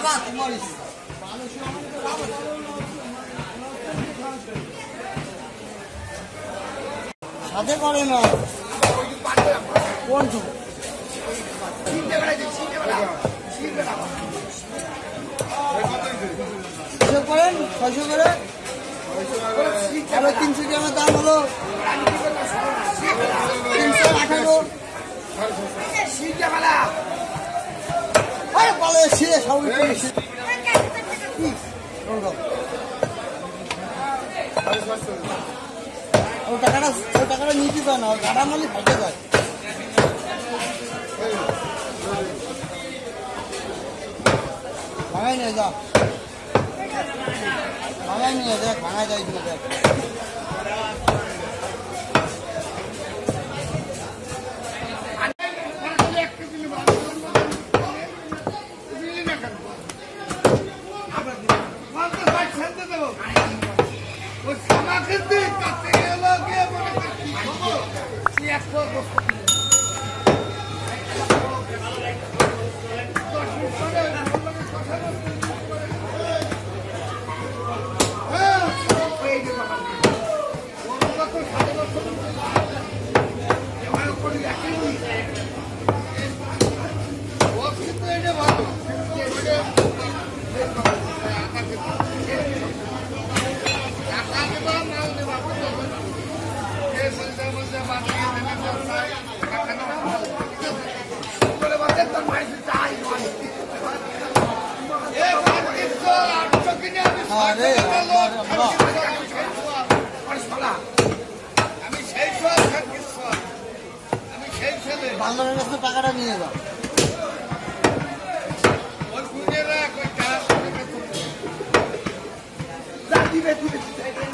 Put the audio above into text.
সাথে করে না কোন করেন 600 করে 300 গ্রামের দাম হলো 318 টাকাটা নিতে চায় না গাড়া মালি ভাগে যায় ভাঙাই নিয়ে যা ভাঙাই নিয়ে দেখ ভাঙা যায় কিনা দেখ বাংলার কাছে টাকাটা নিয়ে যাও দিবে